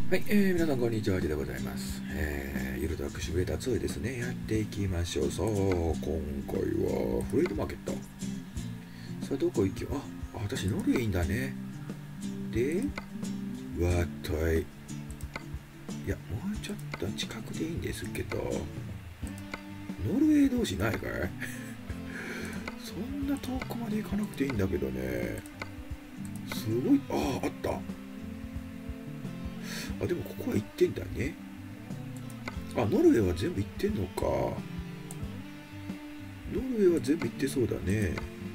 はい、皆さんこんにちは、はじでございます。ゆるとくしぶれた2ですね、やっていきましょう。さあ、今回はフレードマーケット。さあ、どこ行きよう。私ノルウェーいいんだね。で、わっとい。いや、もうちょっと近くでいいんですけど、ノルウェー同士ないかいそんな遠くまで行かなくていいんだけどね。すごい、あった。でもここは行ってんだね。ノルウェーは全部行ってんのか。ノルウェーは全部行ってそうだね。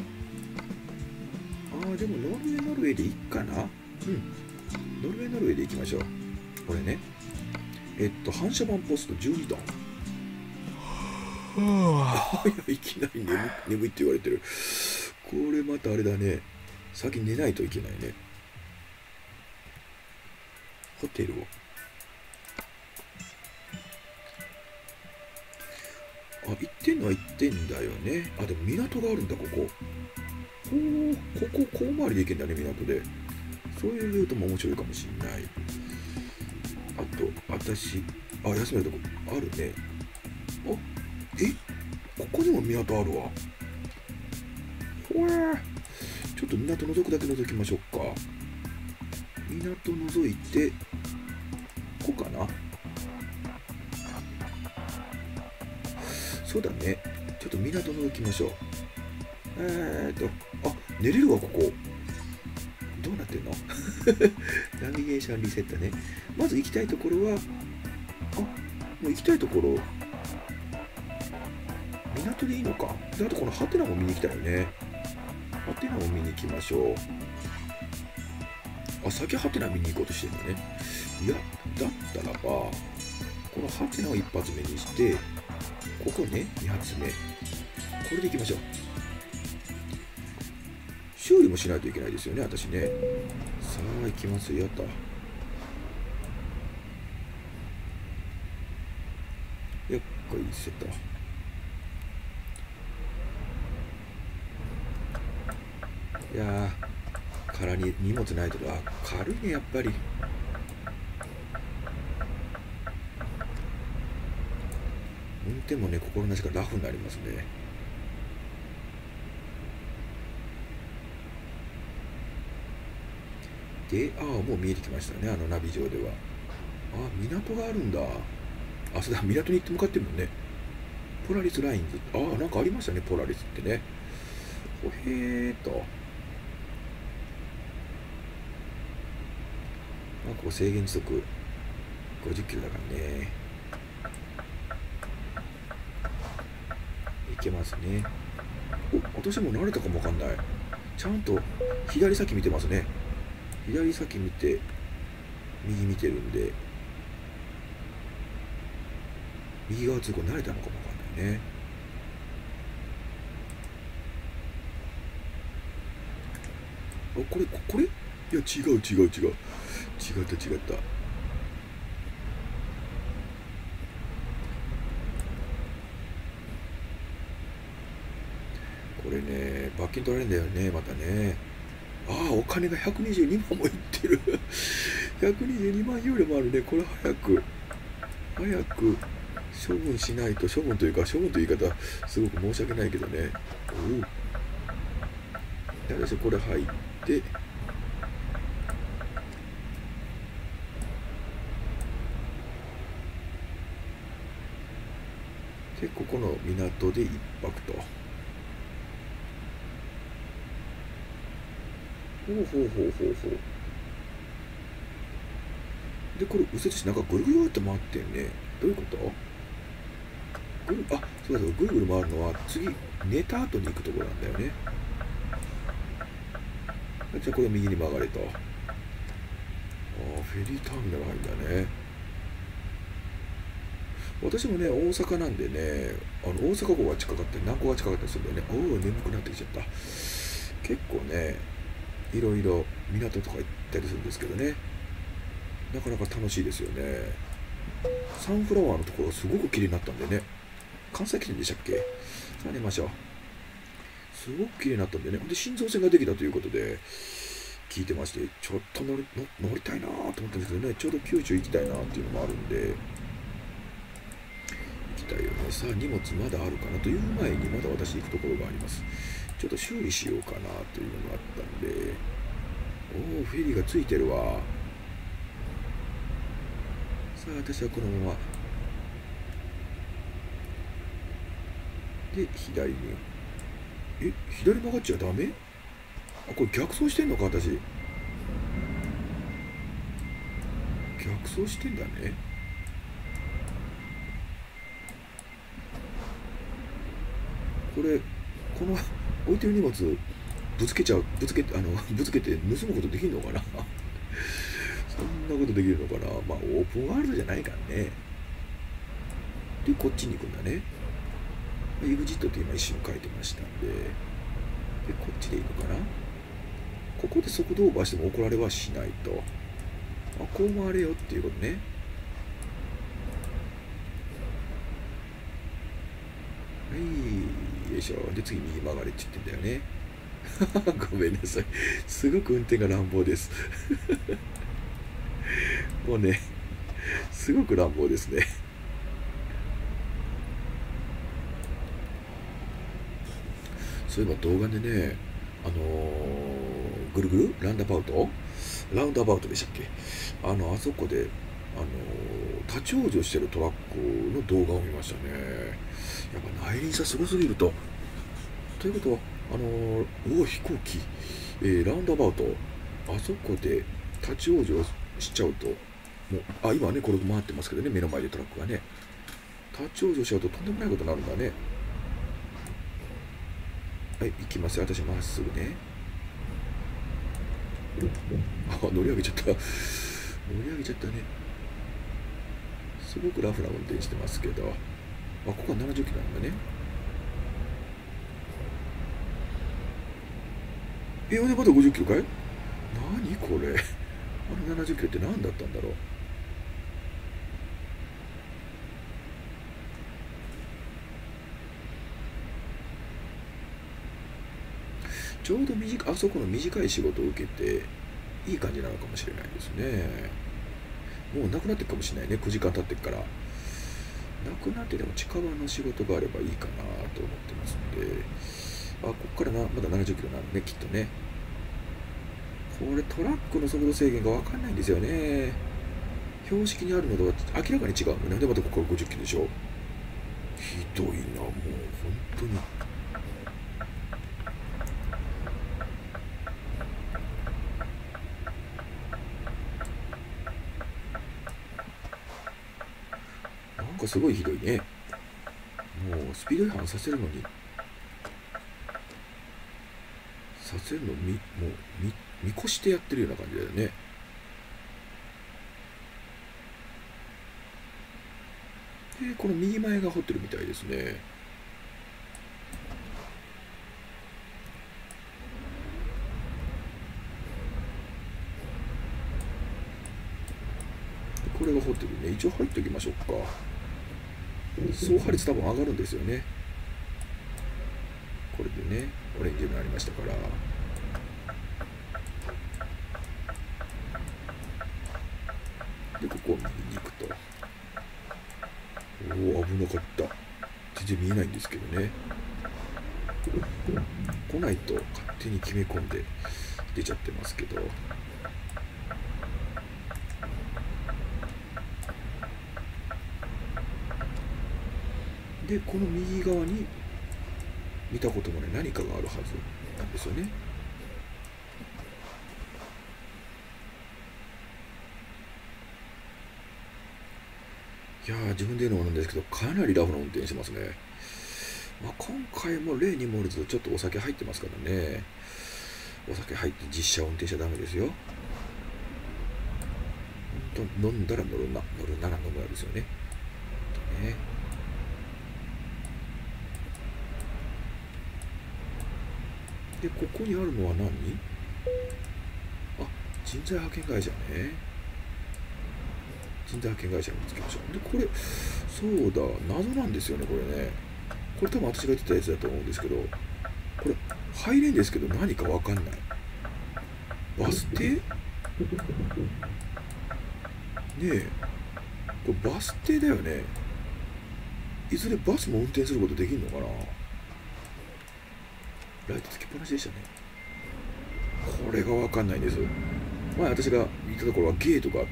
でもノルウェーでいいかな。ノルウェーで行きましょう。これね。反射板ポスト12トン。いきなり眠いって言われてる。これまたあれだね。先寝ないといけないね。ホテルを。行ってんのは行ってんだよね。でも港があるんだ、ここ。ここ、こう回りで行けんだね、港で。そういうルートも面白いかもしんない。あと、私、休めるとこあるね。ここにも港あるわ。ちょっと港覗くだけ覗きましょうか。港覗いて、ここかな。そうだね。ちょっと港覗きましょう。寝れるわ、ここ。どうなってんのナビゲーションリセットね。まず行きたいところは、もう行きたいところ、港でいいのか。で、あとこのハテナも見に行きたいよね。ハテナも見に行きましょう。先ハテナ見に行こうとしてるのね。いや、だったらば、このハテナを一発目にして、ここね、2発目。これで行きましょう。修理もしないといけないですよね、私ね。さあ、行きますよと。よっこいせと。いやー、空に荷物ないとか、軽いね、やっぱり。運転もね、心なしかラフになりますね。で、もう見えてきましたね、ナビ上では。港があるんだ。そうだ、港に行って向かってるもんね。ポラリスラインズ。なんかありましたね、ポラリスってね。ほへーと。ここ制限時速50キロだからね。いけますね。私も慣れたかもわかんない。ちゃんと左先見てますね。左先見て、右見てるんで、右側通行慣れたのかもわかんないね。これいや、違う。違った。これね、罰金取られるんだよね、またね。お金が122万もいってる。122万ユーロもあるね。これ早く処分しないと。処分という言い方、すごく申し訳ないけどね。私これ入って、で、ここの港で一泊と。ほう。で、これ右折してなんかぐるぐるって回ってんね。どういうこと？そうぐるぐる回るのは次寝た後に行くところなんだよね。じゃあこれ右に曲がれと。フェリーターミナル入るんだね。私もね、大阪なんでね、大阪港が近かったり、南港が近かったりするんだよね。眠くなってきちゃった。結構ね、いろいろ港とか行ったりするんですけどね。なかなか楽しいですよね。サンフラワーのところすごく綺麗になったんでね。関西記念でしたっけ？さあ寝ましょう。すごく綺麗になったんでね。で、心臓線ができたということで、 聞いてまして、ちょっと乗りたいなと思ったんですけどね、ちょうど九州行きたいなっていうのもあるんで、行きたいよね。さあ、荷物まだあるかなという前に、まだ私行くところがあります。ちょっと修理しようかなというのがあったんで、おお、フェリーがついてるわ。さあ、私はこのまま。で、左に。左曲がっちゃダメ？あ、これ逆走してんのか、私。逆走してんだね。これ、この置いてる荷物、ぶつけて盗むことできるのかなそんなことできるのかな。まあ、オープンワールドじゃないからね。で、こっちに行くんだね。EXIT って今一瞬書いてましたんで、で、こっちでいいのかな。ここで速度オーバーしても怒られはしないと。あ、こう回れよっていうことね。はい、よいしょ。で、次右曲がれって言ってんだよね。ごめんなさい。すごく運転が乱暴です。もうね、すごく乱暴ですね。そういえば動画でね、ぐるぐるラウンドアバウトでしたっけ？あそこで、立ち往生してるトラックの動画を見ましたね。やっぱ内輪差すごすぎると。ということは、飛行機、ラウンドアバウト、あそこで立ち往生しちゃうと、もう、今ね、これ回ってますけどね、目の前でトラックがね。立ち往生しちゃうととんでもないことになるんだね。はい、行きますよ。私まっすぐね。乗り上げちゃった。乗り上げちゃったね。すごくラフな運転してますけど。ここは70キロなんだね。ほんでまだ50キロかい？何これ。70キロって何だったんだろう。ちょうどあそこの短い仕事を受けていい感じなのかもしれないですね。もうなくなってるかもしれないね。9時間経ってるから。なくなってでも近場の仕事があればいいかなと思ってますんで。ここからまだ70キロなのね、きっとね。これトラックの速度制限が分かんないんですよね。標識にあるのとは明らかに違うのね。でまたここから50キロでしょ。ひどいな、もう本当に。なんかすごいひどいね。もうスピード違反させるのに、もう見越してやってるような感じだよね。で、この右前が掘ってるみたいですね。これが掘ってるね。一応入っておきましょうか。総破率多分上がるんですよね。これでね、オレンジになりましたから。で、ここを右に行くと。危なかった。全然見えないんですけどね。来ないと勝手に決め込んで出ちゃってますけど。で、この右側に見たこともない何かがあるはずなんですよね。いやー、自分で言うのもなんですけど、かなりラフな運転してますね。今回も例に漏れずちょっとお酒入ってますからね。お酒入って実車を運転しちゃダメですよ。本当飲んだら乗るなら飲むなですよね。で、ここにあるのは何？人材派遣会社ね。人材派遣会社に見つけましょう。で、これ、そうだ、謎なんですよね、これね。これ多分私が言ってたやつだと思うんですけど、これ、入れんですけど何かわかんない。 バス停ねえ、これバス停だよね。いずれバスも運転することできるのかな。ライトつけっぱなしでしたね。これが分かんないんです。前私が行ったところはゲートがあって、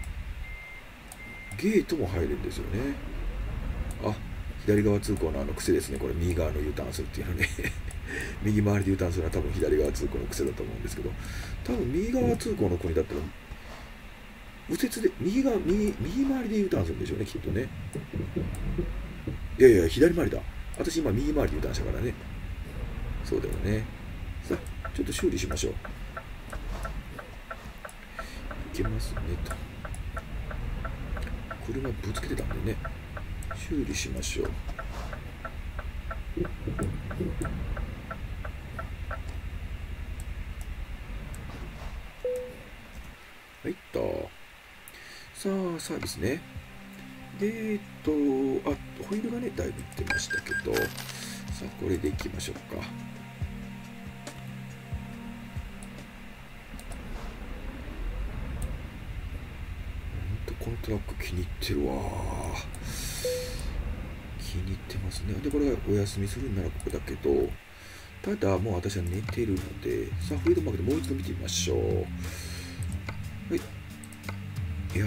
ゲートも入るんですよね。あ、左側通行の癖ですね。これ右側の U ターンするっていうのね。右回りで U ターンするのは多分左側通行の癖だと思うんですけど、多分右側通行の国だったら右折で右回りで U ターンするんでしょうね、きっとね。いやいや、左回りだ。私今右回りで U ターンしたからね。そうだよね。さあ、ちょっと修理しましょう。いけますねと。車ぶつけてたんでね、修理しましょう。はいっと。さあ、サービスね。で、ホイールがね、だいぶいってましたけど、さあ、これでいきましょうか。このトラック気に入ってるわ。気に入ってますね。で、これがお休みするんならここだけど、ただもう私は寝てるので、さあ、フリードマーケットもう一度見てみましょう。はい。いや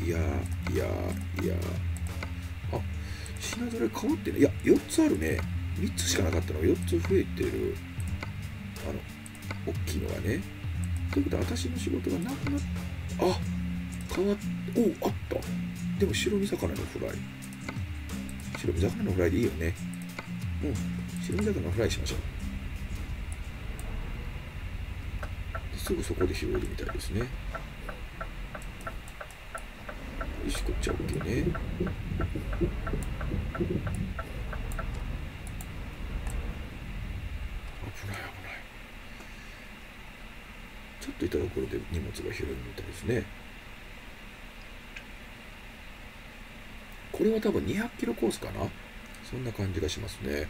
あ、品揃え変わってね。いや、4つあるね。3つしかなかったのが4つ増えてる。大きいのがね。ということは、私の仕事がなくなった。あ、変わっ、お、あった。でも、白身魚のフライ。白身魚のフライでいいよね。うん。白身魚のフライしましょう。すぐそこで拾えるみたいですね。よし、こっちは OK ね。危ない危ない。ちょっといたところで荷物が拾えるみたいですね。これは多分200キロコースかな。そんな感じがしますね。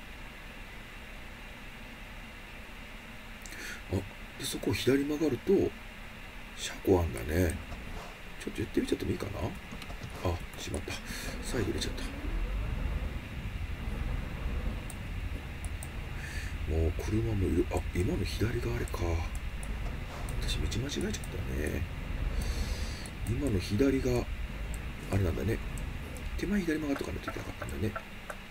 あ、でそこを左曲がると車庫あんだね。ちょっと言ってみちゃってもいいかな。あ、しまった。サイド入れちゃった。もう車もいる。あ、今の左があれか。私道間違えちゃったね。今の左があれなんだね。手前左曲がっとかないといけなかったんだね。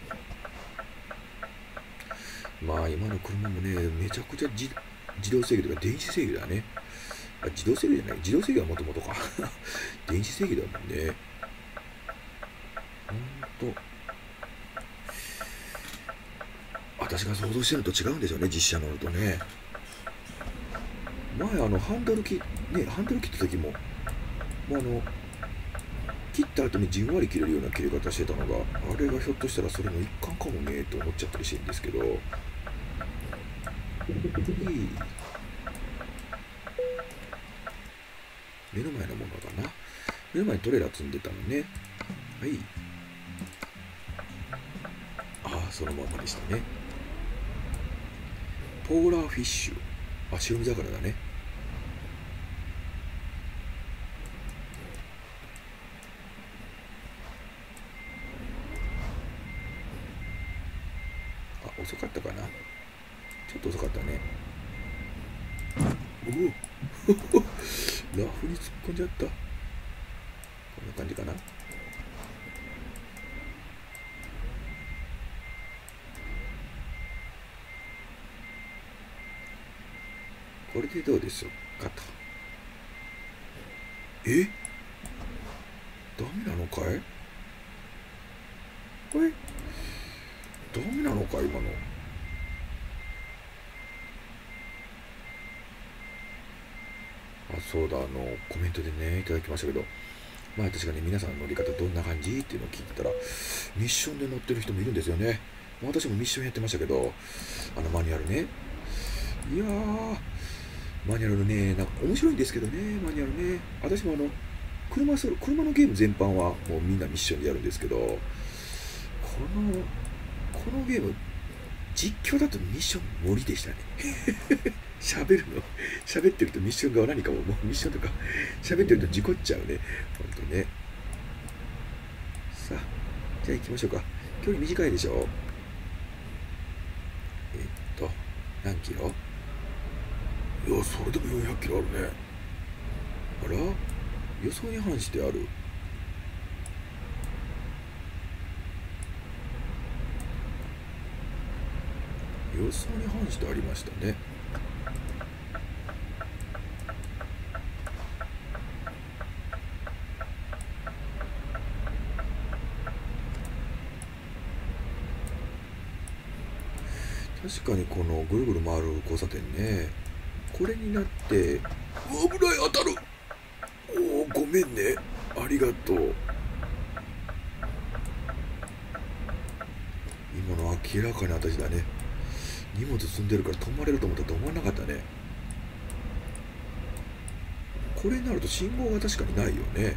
まあ今の車もね、めちゃくちゃ自動制御とか電子制御だね。あ、自動制御じゃない。自動制御はもともとか。電子制御だもんね。ほんと。私が想像してるのと違うんでしょうね、実車乗るとね。前ハンドル切った時も、切った後にじんわり切れるような切れ方してたのが、あれがひょっとしたらそれの一環かもねと思っちゃったりしてるんですけど、目の前のものだな。目の前にトレーラー積んでたのね。はい。ああ、そのままでしたね。ポーラーフィッシュ。あ、白身魚だね。あ、遅かったかな。ちょっと遅かったね。おおラフに突っ込んじゃった。こんな感じかな。これでどうでしょうかと。ダメなのかい。これダメなのか今の。あ、そうだ、コメントでねいただきましたけど、まあ私がね、皆さんの乗り方どんな感じっていうのを聞いてたら、ミッションで乗ってる人もいるんですよね。私もミッションやってましたけど、マニュアルね。いやー、マニュアルね、なんか面白いんですけどね、マニュアルね。私も車のゲーム全般はもうみんなミッションでやるんですけど、このゲーム、 実況だとミッション無理でしたね。喋ってるとミッションが何かもうミッションとか喋ってると事故っちゃうね。ほんとね。さあ、じゃあ行きましょうか。距離短いでしょ。何キロ？いや、それでも400キロあるね。あら？予想に反してある。予想に反してありましたね。確かにこのぐるぐる回る交差点ね、これになって危ない、当たる。おお、ごめんね、ありがとう。今の明らかに私だね。荷物積んでるから止まれると思ったら止まらなかったね。これになると信号が確かにないよね。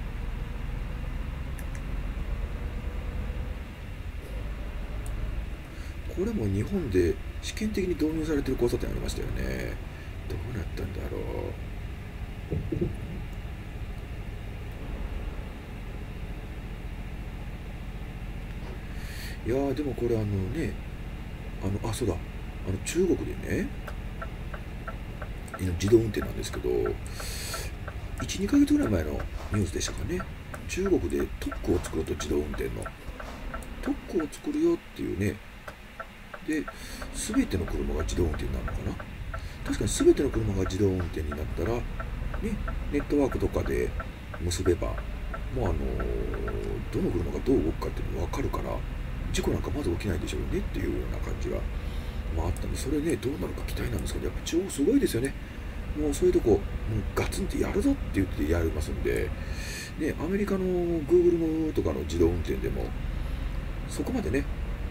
これも日本で試験的に導入されてる交差点ありましたよね。どうなったんだろう。いやー、でもこれね、そうだ、中国でね、自動運転なんですけど、1、2ヶ月ぐらい前のニュースでしたかね。中国で特区を作ると、自動運転の特区を作るよっていうね。で、全ての車が自動運転になるのかな。確かに全ての車が自動運転になったら、ね、ネットワークとかで結べば、もうどの車がどう動くかっていうのが分かるから、事故なんかまず起きないでしょうねっていうような感じが、あったんで、それね、どうなるか期待なんですけど、やっぱ中国すごいですよね。もうそういうとこ、もうガツンってやるぞって言ってやりますんで、ね、アメリカの Google とかの自動運転でも、そこまでね、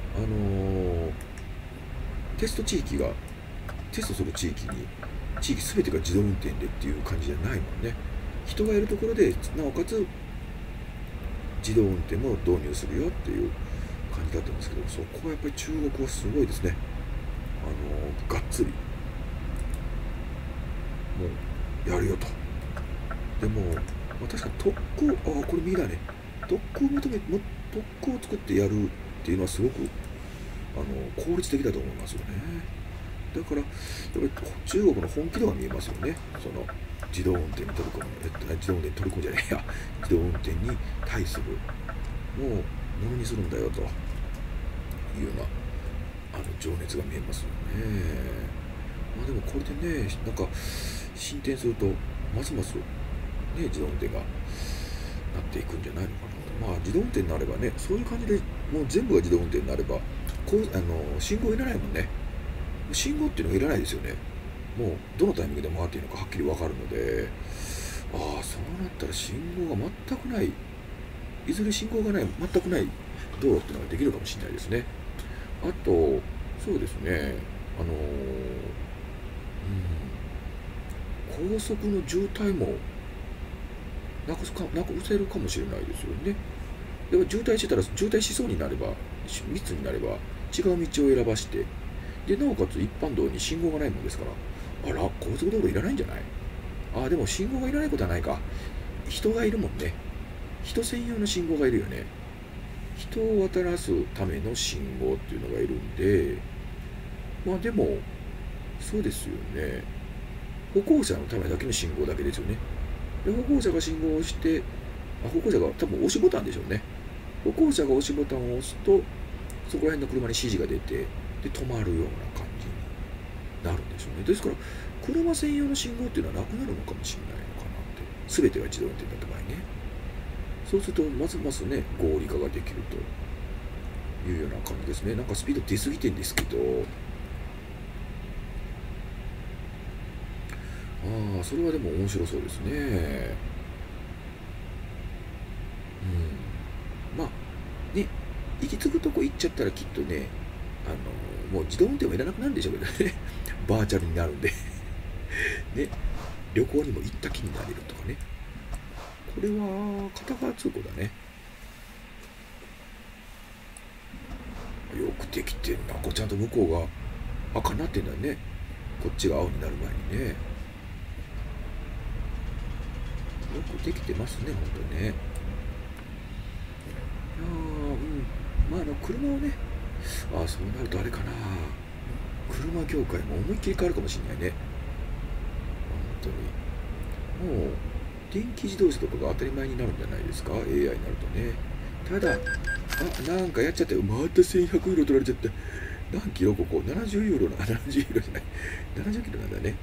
テストする地域全てが自動運転でっていう感じじゃないもんね。人がいるところで、なおかつ自動運転も導入するよっていう感じだったんですけど、そこはやっぱり中国はすごいですね。がっつりもうやるよと。でも、確かに特攻、これ右だね。特攻を作ってやるっていうのはすごく効率的だと思いますよね。だからやっぱり中国の本気度が見えますよね。その自動運転に取り組む、自動運転に取り組むじゃないや、自動運転に対するもうものにするんだよというような情熱が見えますよね。でもこれでね、なんか進展するとますますね、自動運転がなっていくんじゃないのかなと。自動運転になればね、そういう感じでもう全部が自動運転になれば、信号いらないもんね。信号っていうのがいらないですよね。もうどのタイミングで回っていいのかはっきり分かるので、そうなったら信号が全くない、いずれ信号がない、全くない道路っていうのができるかもしれないですね。あと、そうですね、高速の渋滞もなくせるかもしれないですよね。でも渋滞してたら、渋滞しそうになれば、密になれば、違う道を選ばして、で、なおかつ一般道に信号がないもんですから、高速道路いらないんじゃない？でも信号がいらないことはないか。人がいるもんね。人専用の信号がいるよね。人を渡らすための信号っていうのがいるんで、でも、そうですよね。歩行者のためだけの信号だけですよね。で、歩行者が信号を押して、歩行者が多分押しボタンでしょうね。歩行者が押しボタンを押すと、そこら辺の車に指示が出て、で、止まるような感じになるんでしょうね。ですから、車専用の信号っていうのはなくなるのかもしれないのかなって。全てが自動運転だった場合ね。そうすると、ますますね、合理化ができるというような感じですね。なんかスピード出過ぎてんですけど、それはでも面白そうですね。ね、行き着くとこ行っちゃったらきっとね、もう自動運転はいらなくなるんでしょうけどね。バーチャルになるんで。ね、旅行にも行った気になれるとかね。これは片側通行だね。よくできてんな。こうちゃんと向こうが赤になってんだよね。こっちが青になる前にね。よくできてますね、ほんとね。いやまあ車をね、そうなるとあれかな。車業界も思いっきり変わるかもしれないね。本当に。もう、電気自動車とかが当たり前になるんじゃないですか、AI になるとね。ただ、なんかやっちゃったよ。また1100ユーロ取られちゃった。何キロここ ?70 ユーロ70ユーロじゃない。70キロなんだね。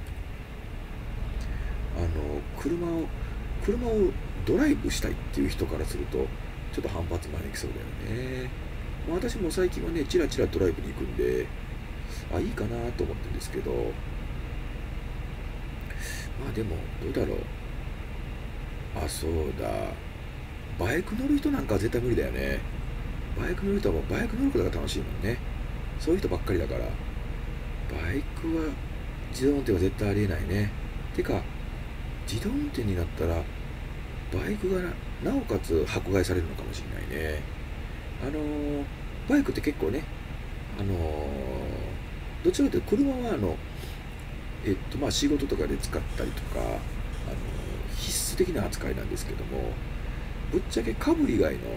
車をドライブしたいっていう人からすると、ちょっと反発招きそうだよね。私も最近はね、チラチラドライブに行くんで、いいかなと思ってるんですけど、でも、どうだろう。そうだ。バイク乗る人なんかは絶対無理だよね。バイク乗る人はもうバイク乗ることが楽しいもんね。そういう人ばっかりだから、バイクは自動運転は絶対ありえないね。てか、自動運転になったら、バイクがなおかつ迫害されるのかもしれないね。バイクって結構ね、どちらかというと車は仕事とかで使ったりとか、必須的な扱いなんですけども、ぶっちゃけ株以外の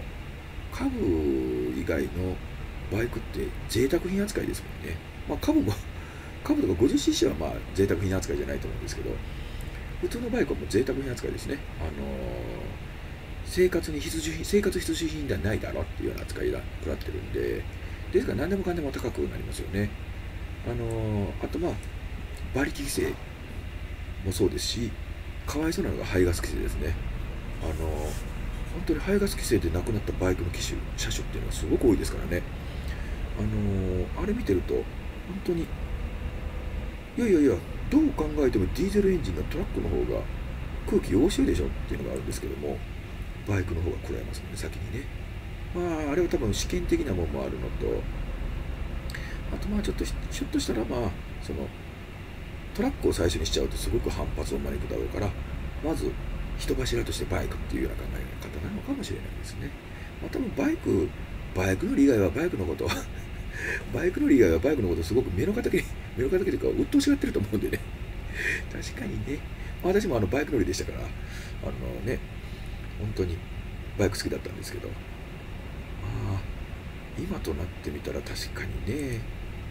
バイクって贅沢品扱いですもんね。株とか 50cc は贅沢品扱いじゃないと思うんですけど、普通のバイクはもう贅沢品扱いですね。生活必需品ではないだろっていうような扱いが食らってるんで、ですから何でもかんでも高くなりますよね。あと馬力規制もそうですし、かわいそうなのが排ガス規制ですね。本当に排ガス規制で亡くなったバイクの車種っていうのはすごく多いですからね。あれ見てると本当にいやどう考えてもディーゼルエンジンのトラックの方が空気汚してるでしょっていうのがあるんですけども、バイクの方が食らいますね、先にね。あれは多分試験的なものもあるのと、あとちょっとひょっとしたらそのトラックを最初にしちゃうとすごく反発を招くだろうから、まず人柱としてバイクっていうような考え方なのかもしれないですね。多分バイク乗り以外はバイクのことをすごく目の敵というか鬱陶しがってると思うんでね。確かにね。私もバイク乗りでしたから、本当にバイク好きだったんですけど、今となってみたら確かにね、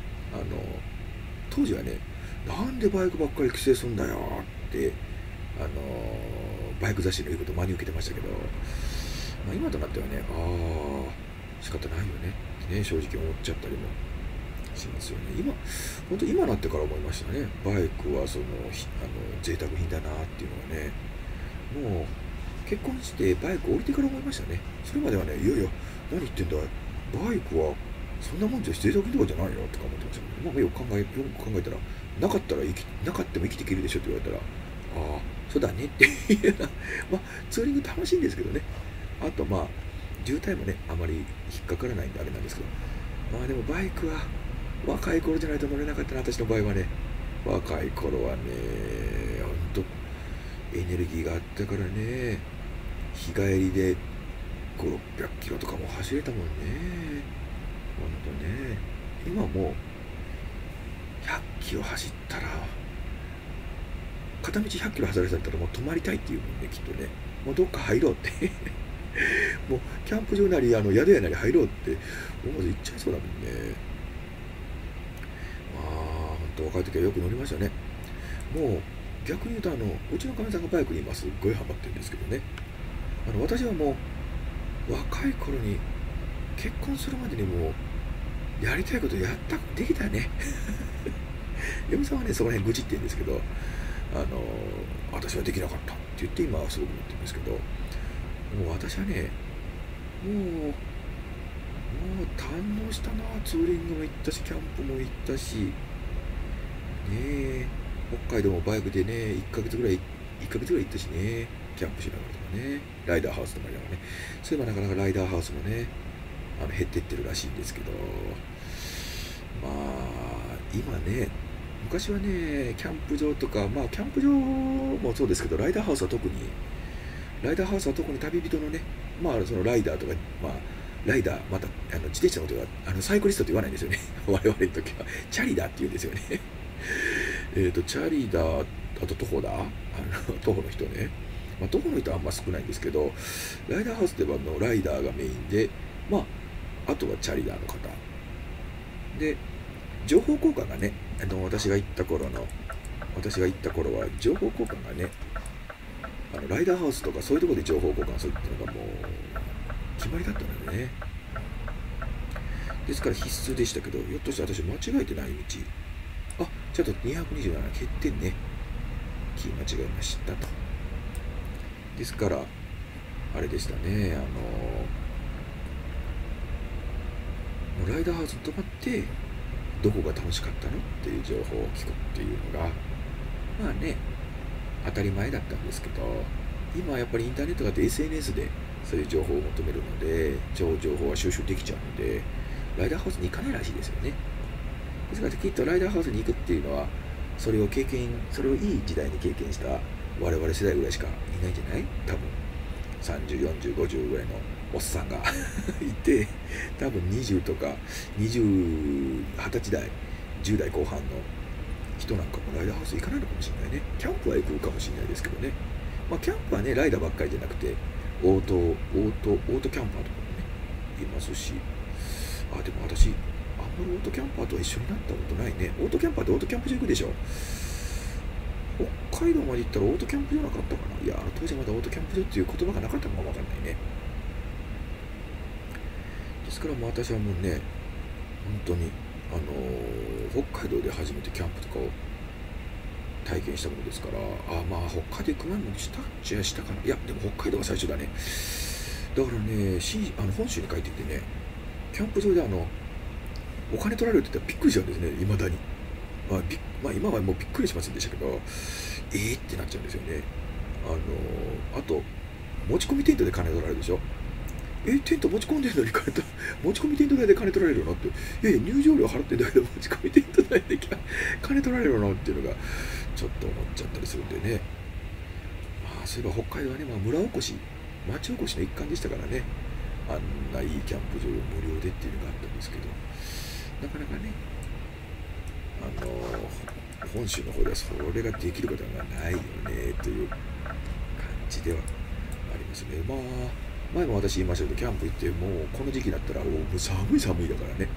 当時はね、なんでバイクばっかり規制するんだよって、バイク雑誌の言うことを真に受けてましたけど、今となってはね、仕方ないよねってね、正直思っちゃったりもしますよね。本当今なってから思いましたね。バイクは贅沢品だなっていうのはね、もう結婚してバイク降りてから思いましたね。それまではね、いやいや、何言ってんだ、バイクはそんなもんじゃ贅沢品とかじゃないよとか思ってましたけど、よく考えたら、なかっても生きていけるでしょって言われたら、そうだねっていうような、ツーリング楽しいんですけどね。あと渋滞もね、あまり引っかからないんであれなんですけど、でもバイクは若い頃じゃないと乗れなかったな、私の場合はね。若い頃はね、ほんとエネルギーがあったからね、日帰りで5、600キロとかも走れたもんね。ほんとね。今もう100キロ走ったら、片道100キロ走らされたらもう泊まりたいっていうもんね、きっとね。もうどっか入ろうってもうキャンプ場なり宿屋なり入ろうって思わず行っちゃいそうだもんね。本当若い時はよく乗りましたね。もう逆に言うとうちのかみさんがバイクに今すっごいハマってるんですけどね。私はもう若い頃に結婚するまでにもうやりたいことできたね嫁さんはね、そこら辺愚痴って言うんですけど、私はできなかったって言って今はすごく思ってるんですけど、もう私はね、もう堪能したな。ツーリングも行ったし、キャンプも行ったしねえ、北海道もバイクでね1ヶ月ぐらい行ったしね、キャンプしながらとかね、ライダーハウスとかにはね、そういえばなかなかライダーハウスもね減っていってるらしいんですけど、今ね、昔はねキャンプ場とか、キャンプ場もそうですけど、ライダーハウスは特に旅人のね、そのライダーとか、 ライダー、また自転車のことはサイクリストって言わないんですよね。我々の時は。チャリダーって言うんですよね。チャリダー、あと徒歩だ、徒歩の人ね。まあ、徒歩の人はあんま少ないんですけど、ライダーハウスではライダーがメインで、まあ、あとはチャリダーの方。で、情報交換がね、私が行った頃は、情報交換がね、ライダーハウスとかそういうところで情報交換するっていうのがもう、決まりだったのでね。ですから必須でしたけど、ひょっとして私間違えてない道。あ、ちょっと227欠点ね。キー間違えましたと。ですから、あれでしたね、ライダーハウスに泊まって、どこが楽しかったのっていう情報を聞くっていうのが、まあね、当たり前だったんですけど、今はやっぱりインターネットがあって SNS でそういう情報を求めるので、情報は収集できちゃうので、ライダーハウスに行かないらしいですよね。ですからきっとライダーハウスに行くっていうのは、それをいい時代に経験した我々世代ぐらいしかいないんじゃない？多分30、40、50ぐらいのおっさんがいて、多分20とか20歳代、10代後半の人なんかもライダーハウス行かないのかもしれないね。キャンプは行くかもしれないですけどね。まあキャンプはね、ライダーばっかりじゃなくて、オートキャンパーとかもね、いますし、でも私、あんまりオートキャンパーとは一緒になったことないね。オートキャンパーってオートキャンプ場行くでしょ。北海道まで行ったらオートキャンプ場なかったかな。いや、当時はまだオートキャンプ場っていう言葉がなかったのかわかんないね。ですからもう私はもうね、本当に、北海道で初めてキャンプとかを体験したものですから、まあ北海道行く前もしたっちゃしたかな。いや、でも北海道は最初だね。だからね、本州に帰ってきてね、キャンプ場でお金取られるって言ったらびっくりしちゃうんですね、未だに。まあ今はもうびっくりしませんでしたけど、ってなっちゃうんですよね。あと、持ち込みテントで金取られるでしょ。テント持ち込んでるのに持ち込みテント代で金取られるのって、入場料払ってんだけど、持ち込みテント代で金取られるのっていうのが、ちょっと思っちゃったりするんでね。まあ、そういえば北海道はね、村おこし、町おこしの一環でしたからね、あんないいキャンプ場を無料でっていうのがあったんですけど、なかなかね、本州の方ではそれができることがないよねという感じではありますね。まあ前も私言いましたけど、キャンプ行ってもうこの時期だったらもう寒いだからね。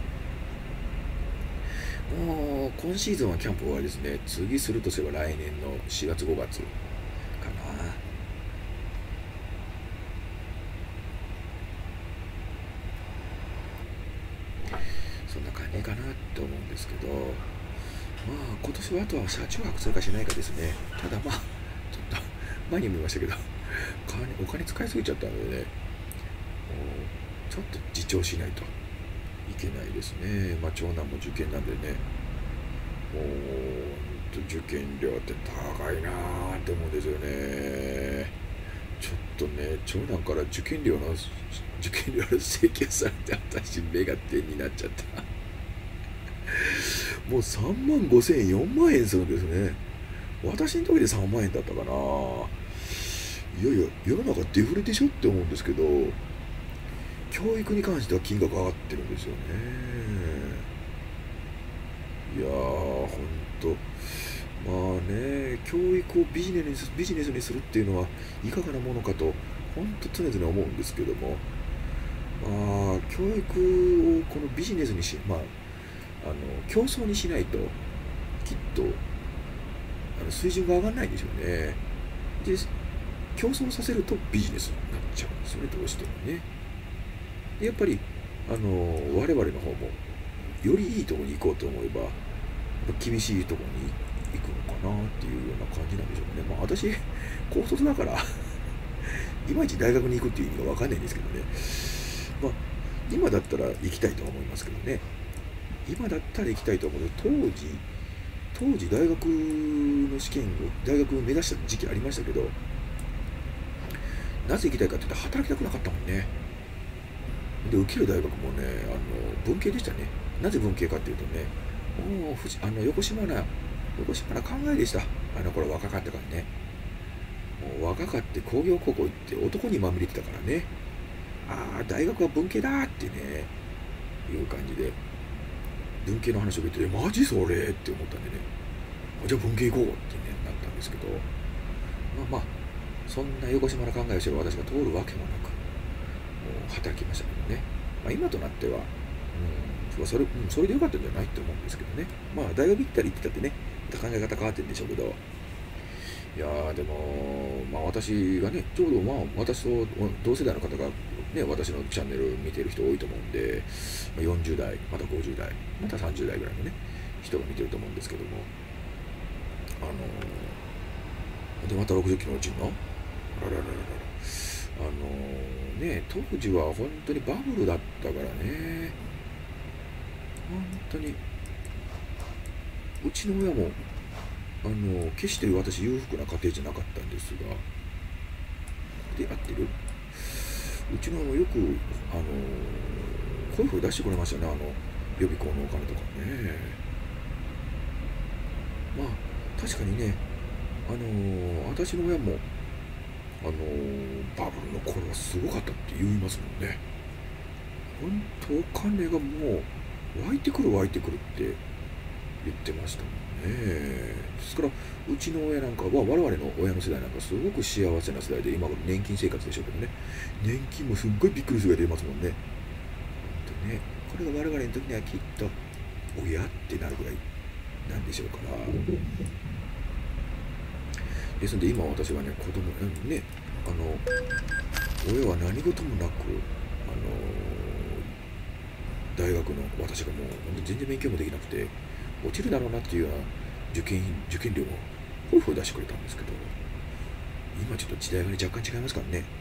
もう今シーズンはキャンプ終わりですね。次するとすれば来年の4月5月かな。そんな感じかなって思うんですけど、今年はあとは車中泊するかしないかですね。ただちょっと前にも言いましたけど、お金使いすぎちゃったのでね、ちょっと自重しないといけないですね。長男も受験なんでね、受験料って高いなーって思うんですよね。ちょっとね、長男から受験料の請求されて、私目が点になっちゃったもう3万5千円、4万円するんですね。私の時で3万円だったかな。いやいや、世の中デフレでしょって思うんですけど、教育に関しては金額上がってるんですよね。いやー、ほんと、教育をビジネスにするっていうのはいかがなものかと、ほんと常々思うんですけども、教育をこのビジネスに競争にしないと、きっと水準が上がらないでしょうね。で、競争させるとビジネスになっちゃうんですよね、どうしてもね。でやっぱり我々の方もよりいいところに行こうと思えば、厳しいところに行くのかなっていうような感じなんでしょうね。私高卒だからいまいち大学に行くっていう意味が分かんないんですけどね。今だったら行きたいとは思いますけどね。今だったら行きたいと思う。当時大学の試験を大学を目指した時期ありましたけど、なぜ行きたいかって言ったら働きたくなかったもんね。で受ける大学もね、文系でしたね。なぜ文系かっていうとね、横島な考えでした。頃若かったからね。もう若かって工業高校行って男にまみれてたからね。 ああ、大学は文系だってね、いう感じで、文系の話を聞いて、マジそれって思ったんでね、じゃあ文系行こうってね、なったんですけど、まあまあ、そんな横島な考えをしてる私が通るわけもなく、もう働きましたけどね。まあ、今となっては、それでよかったんじゃないって思うんですけどね。まあ、大学行ったり行ってたってね、また考え方変わってるんでしょうけど、いやー、でも、まあ私がね、ちょうど私と同世代の方が、ね、私のチャンネル見てる人多いと思うんで、まあ、40代、また50代、また30代ぐらいのね、人が見てると思うんですけども、で、また60キロ落ちるの、あららららら。当時は本当にバブルだったからね、本当に、うちの親も、決して私裕福な家庭じゃなかったんですが、で、合ってる、うちの親もよく、声を出してくれましたね、予備校のお金とかね。まあ、確かにね、私の親も、バブルの頃はすごかったって言いますもんね。本当お金がもう湧いてくるって言ってましたもんね。ですから、うちの親なんかは、我々の親の世代なんかすごく幸せな世代で、今頃年金生活でしょうけどね、年金もすっごいびっくりするぐらい出ますもんね。本当ね、これが我々の時にはきっと、親ってなるぐらいなんでしょうから。ですので今私はね、子供ね、親は何事もなく、大学の私がもう全然勉強もできなくて落ちるだろうなっていうような受験料をホイホイ出してくれたんですけど、今ちょっと時代がね若干違いますからね。もう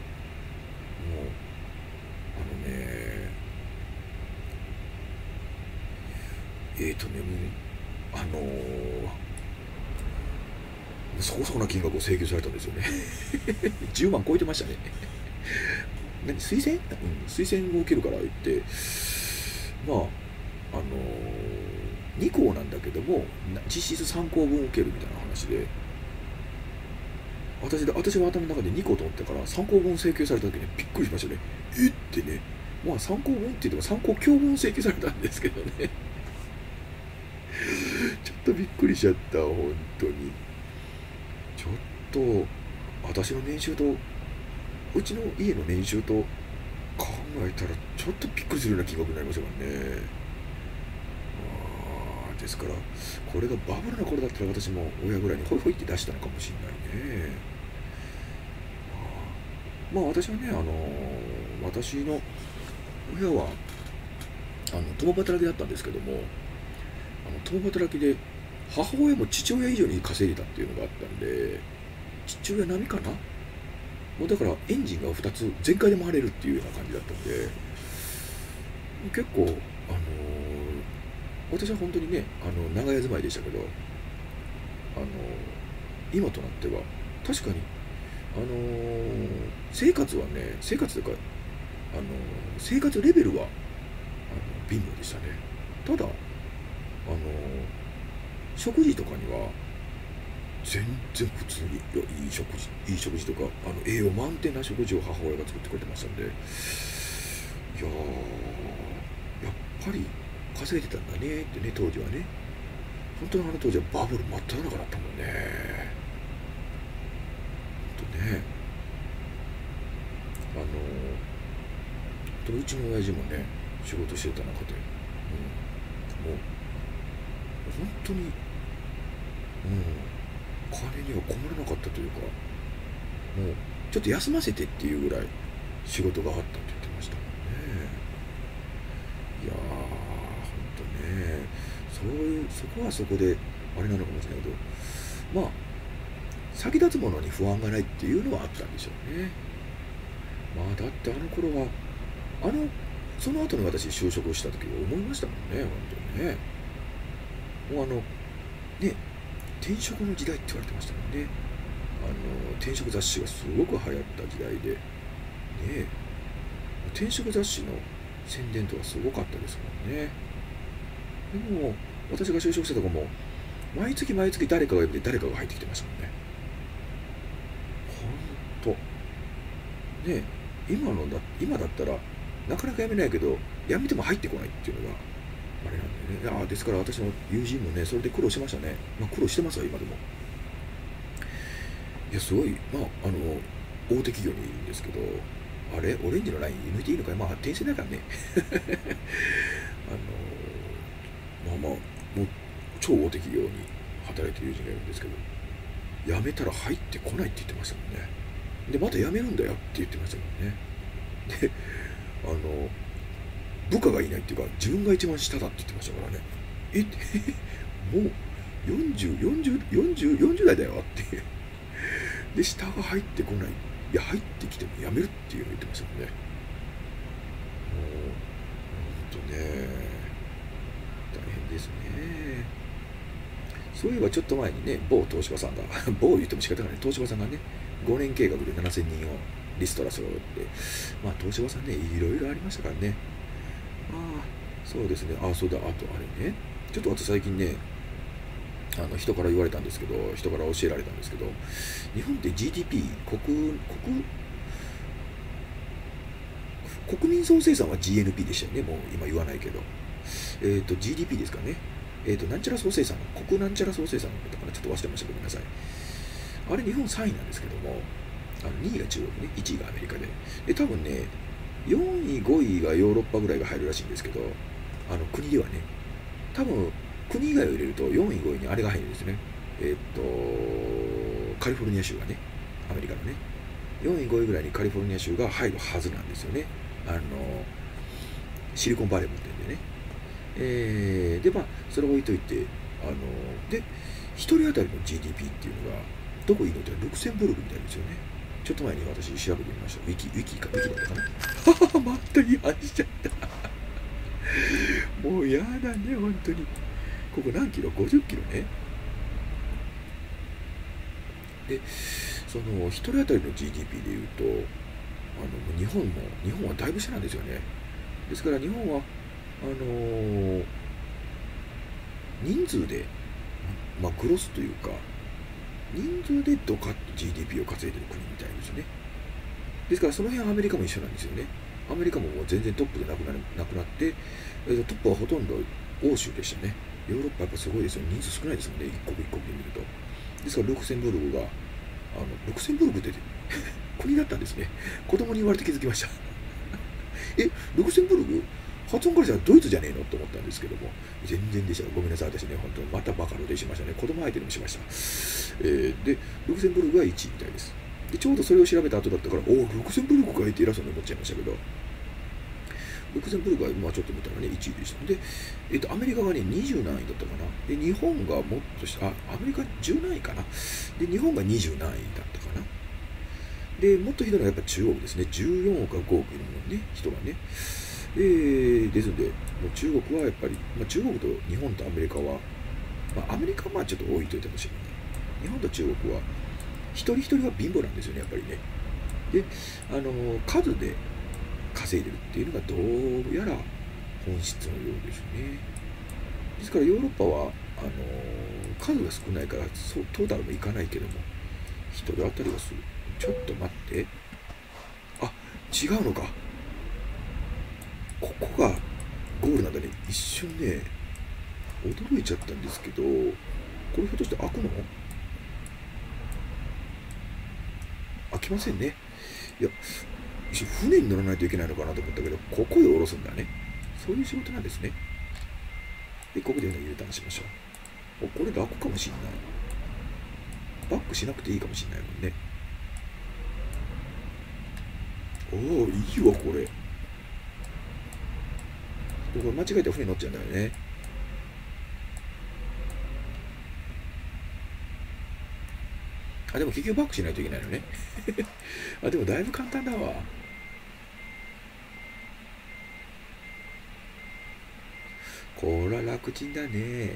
そこそこな金額を請求されたんですよね10万超えてましたね推薦、推薦を受けるから言って、まあ2校なんだけども実質3校分受けるみたいな話で、私は頭の中で2校と思ったから3校分請求された時にびっくりしましたね。えってね、まあ3校分って言っても3校教分請求されたんですけどねちょっとびっくりしちゃった、本当に。ちょっと私の年収とうちの家の年収と考えたらちょっとびっくりするような金額になりましたからね。ですからこれがバブルの頃だったら私も親ぐらいにホイホイって出したのかもしれないね。まあ私はね、私の親は共働きだったんですけども、共働きで母親も父親以上に稼いでたっていうのがあったんで、父親並みかな、もうだからエンジンが2つ全開で回れるっていうような感じだったんで、結構私は本当にね長屋住まいでしたけど、今となっては確かに生活はね、生活というか生活レベルは貧乏でしたね。ただ食事とかには全然普通にいい食事とか栄養満点な食事を母親が作ってくれてましたんで、いやー、やっぱり稼いでたんだねってね、当時はね。本当に当時はバブル真っ只中だったもんね。本当ね、うちの親父もね仕事してた中で、もう本当に、金には困らなかったというか、もうちょっと休ませてっていうぐらい仕事があったって言ってましたもんね。いやー、本当ね、そこはそこであれなのかもしれないけど、まあ先立つものに不安がないっていうのはあったんでしょうね。まあだって頃はその後に私就職した時思いましたもんね、本当にね。もうね、転職の時代って言われてましたもんね。転職雑誌がすごく流行った時代で、ね、転職雑誌の宣伝とかすごかったですもんね。でも、私が就職したとこも、毎月毎月誰かが辞めて誰かが入ってきてましたもんね。ほんと。ね、 今だったらなかなかやめないけど、やめても入ってこないっていうのがあれなんだよね。ですから私の友人もね、それで苦労しましたね。苦労してますわ、今でも。いや、すごい、大手企業にいるんですけど、あれオレンジのライン抜いていいのかい。転生だからね。もう、超大手企業に働いてる友人がいるんですけど、辞めたら入ってこないって言ってましたもんね。で、また辞めるんだよって言ってましたもんね。で、部下がいないっていうか、自分が一番下だって言ってましたからね。もう40代だよって。で、下が入ってこない。いや、入ってきても辞めるっていうのを言ってましたもんね。もう、ほんとね、大変ですね。そういえばちょっと前にね、某東芝さんが、某言っても仕方がない、東芝さんがね、5年計画で7000人をリストラするって、東芝さんね、いろいろありましたからね。そうですね、そうだ、あとあれね、ちょっと私最近ね、人から言われたんですけど、人から教えられたんですけど、日本って GDP、国民総生産は GNP でしたよね、もう今言わないけど。GDP ですかね。なんちゃら総生産、国なんちゃら総生産だったかな、ちょっと忘れました、ごめんなさい。あれ、日本3位なんですけども、2位が中国ね、1位がアメリカで。多分ね、4位、5位がヨーロッパぐらいが入るらしいんですけど、国ではね、多分、国以外を入れると4位、5位にあれが入るんですね。カリフォルニア州がね、アメリカのね、4位、5位ぐらいにカリフォルニア州が入るはずなんですよね。シリコンバレーもってんでね。で、それを置いといて、で、1人当たりの GDP っていうのが、どこいいのってルクセンブルクみたいですよね。ちょっと前に私調べてみました。ウィキだったかな。また違反しちゃった。もうやだね、本当に。ここ何キロ ?50 キロね。で、その、1人当たりの GDP でいうと、日本はだいぶ下なんですよね。ですから日本は、人数で、グロスというか、人数でドカッと GDP を稼いでる国みたいですね。ですからその辺はアメリカも一緒なんですよね。アメリカももう全然トップでなくなって、トップはほとんど欧州でしたね。ヨーロッパやっぱすごいですよ。人数少ないですもんね、一国一国で見ると。ですからルクセンブルクが、ルクセンブルクって国だったんですね。子供に言われて気づきました。ルクセンブルク発音からしたらドイツじゃねえのと思ったんですけども、全然でした。ごめんなさい、私ね、本当にまたバカ露呈しましたね。子供相手にもしました。で、ルクセンブルクが1位みたいです。で、ちょうどそれを調べた後だったから、ルクセンブルクかいって偉そうに思っちゃいましたけど、ルクセンブルクはちょっと見たらね、1位でした。で、アメリカがね、20何位だったかな。で、日本がもっとした、アメリカ10何位かな。で、日本が20何位だったかな。で、もっとひどいのはやっぱ中国ですね。14億か5億いるもんね、人がね。ですので、もう中国はやっぱり、中国と日本とアメリカは、アメリカはちょっと置いといてほしいね。日本と中国は、一人一人は貧乏なんですよね、やっぱりね。で、数で稼いでるっていうのがどうやら本質のようですね。ですからヨーロッパは、数が少ないから、トータルもいかないけども、一人当たりはする。ちょっと待って。違うのか。ここがゴールなんだね。一瞬ね、驚いちゃったんですけど、これひょっとして開くの？開きませんね。いや、船に乗らないといけないのかなと思ったけど、ここで降ろすんだね。そういう仕事なんですね。で、ここでUターンしましょう。これ楽かもしんない。バックしなくていいかもしんないもんね。いいわ、これ。これ間違えて船乗っちゃうんだよね。でも結局バックしないといけないのね。でもだいぶ簡単だわ。こら楽ちんだね。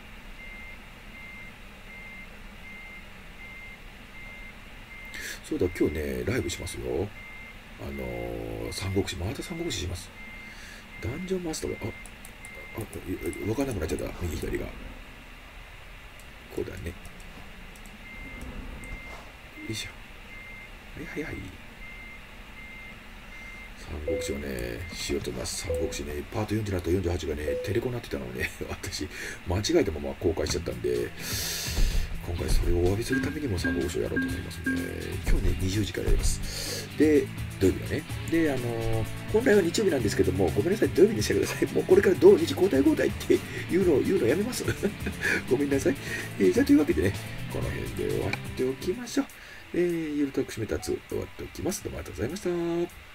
そうだ、今日ね、ライブしますよ。三国志、また三国志します。ダンジョンマスターが、わかんなくなっちゃった。右左が。こうだね。よいしょ。はいはいはい。 三国志をね、しようと思います。三国志ね、パート47と48がね、テレコになってたのをね、私、間違えたまま公開しちゃったんで、今回それをお詫びするためにも三国志をやろうと思いますね。今日ね、20時からやります。で、土曜日はね。で、本来は日曜日なんですけども、ごめんなさい、土曜日にしてください。もうこれから土日交代交代っていうのやめます。ごめんなさい。じゃあというわけでね、この辺で終わっておきましょう。ゆるトーク締めたつ終わっておきます。どうもありがとうございました。